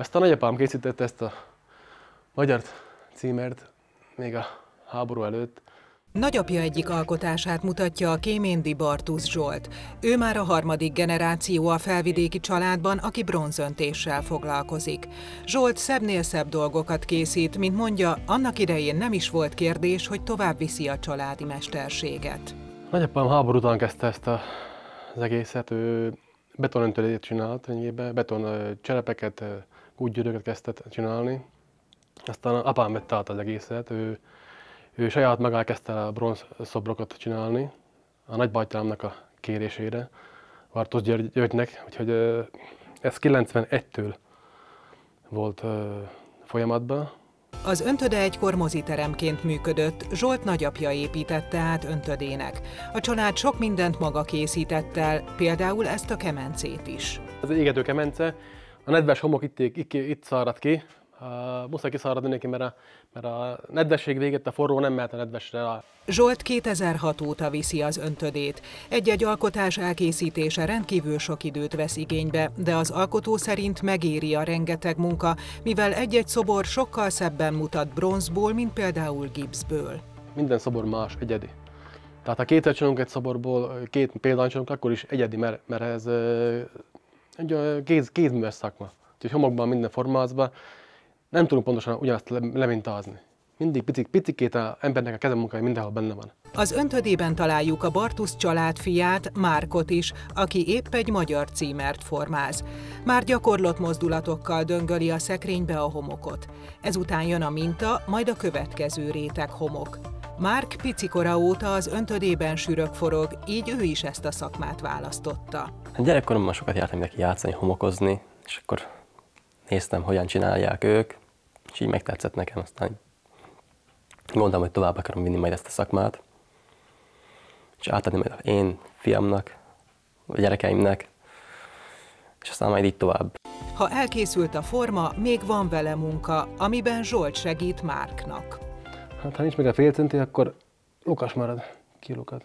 Ezt a nagyapám készítette, ezt a magyar címert még a háború előtt. Nagyapja egyik alkotását mutatja a kéméndi Bartusz Zsolt. Ő már a harmadik generáció a felvidéki családban, aki bronzöntéssel foglalkozik. Zsolt szebbnél szebb dolgokat készít, mint mondja, annak idején nem is volt kérdés, hogy tovább viszi a családi mesterséget. Nagyapám háború után kezdte ezt az egészet, ő betonöntőt csinált, beton cserepeket, kútgyűrűket kezdett csinálni. Aztán apám vette át az egészet, ő saját magát kezdte a bronz szobrokat csinálni, a nagybátyámnak a kérésére, Bartusz Györgynek, úgyhogy ez 91-től volt folyamatban. Az öntöde egykor moziteremként működött, Zsolt nagyapja építette át öntödének. A család sok mindent maga készített el, például ezt a kemencét is. Az égető kemence, a nedves homok itt szárad ki, muszáj kiszáradni neki, mert a nedvesség véget, a forró nem mehet a nedvesre. Zsolt 2006 óta viszi az öntödét. Egy-egy alkotás elkészítése rendkívül sok időt vesz igénybe, de az alkotó szerint megéri a rengeteg munka, mivel egy-egy szobor sokkal szebben mutat bronzból, mint például gipszből. Minden szobor más, egyedi. Tehát ha kétszer csinálunk egy szoborból, két példányt csinálunk, akkor is egyedi, mert ez egy kézműves szakma. Úgyhogy homokban, minden formázban nem tudunk pontosan ugyanazt lemintázni. Mindig picikét az embernek a kezemunkája mindenhol benne van. Az öntödében találjuk a Bartusz család fiát, Márkot is, aki épp egy magyar címert formáz. Már gyakorlott mozdulatokkal döngöli a szekrénybe a homokot. Ezután jön a minta, majd a következő réteg homok. Márk picikora óta az öntödében sűrög forog, így ő is ezt a szakmát választotta. Gyerekkoromban sokat jártam neki játszani, homokozni, és akkor néztem, hogyan csinálják ők, és így megtetszett nekem, aztán gondoltam, hogy tovább akarom vinni majd ezt a szakmát, és átadni majd én fiamnak, a gyerekeimnek, és aztán majd így tovább. Ha elkészült a forma, még van vele munka, amiben Zsolt segít Márknak. Hát ha nincs meg a félcenti, akkor lukas marad, kilukad.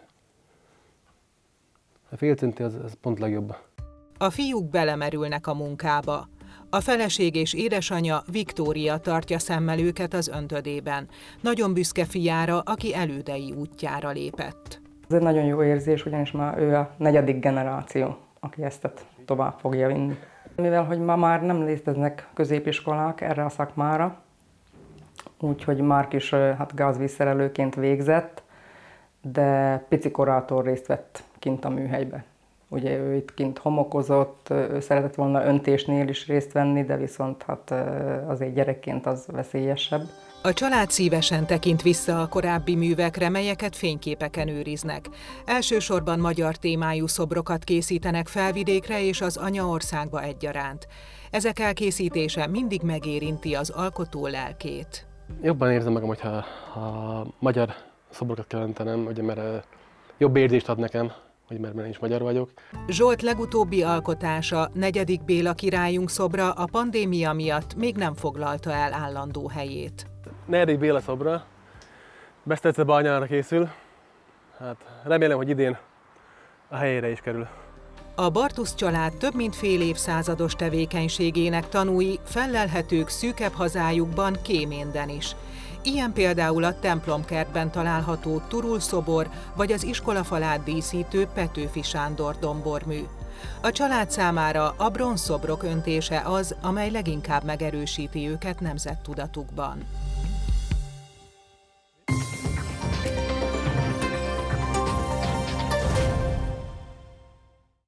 A félcenti az pont legjobb. A fiúk belemerülnek a munkába. A feleség és édesanyja, Viktória tartja szemmel őket az öntödében. Nagyon büszke fiára, aki elődei útjára lépett. Ez egy nagyon jó érzés, ugyanis már ő a negyedik generáció, aki ezt tovább fogja vinni. Mivel hogy ma már nem léteznek középiskolák erre a szakmára, úgyhogy Márk is gázvízszerelőként végzett, de pici korától részt vett kint a műhelybe. Ugye ő itt kint homokozott, ő szeretett volna öntésnél is részt venni, de viszont azért gyerekként az veszélyesebb. A család szívesen tekint vissza a korábbi művekre, melyeket fényképeken őriznek. Elsősorban magyar témájú szobrokat készítenek Felvidékre és az anyaországba egyaránt. Ezek elkészítése mindig megérinti az alkotó lelkét. Jobban érzem magam, hogyha magyar szobrokat kell öntenem, ugye, mert jobb érzést ad nekem, mert én is magyar vagyok. Zsolt legutóbbi alkotása, 4. Béla királyunk szobra a pandémia miatt még nem foglalta el állandó helyét. 4. Béla szobra, Besztercebányára készül. Hát remélem, hogy idén a helyére is kerül. A Bartusz család több mint fél évszázados tevékenységének tanúi fellelhetők szűkebb hazájukban, Kéménden is. Ilyen például a templomkertben található Turul szobor, vagy az iskolafalát díszítő Petőfi Sándor dombormű. A család számára a bronzszobrok öntése az, amely leginkább megerősíti őket nemzettudatukban.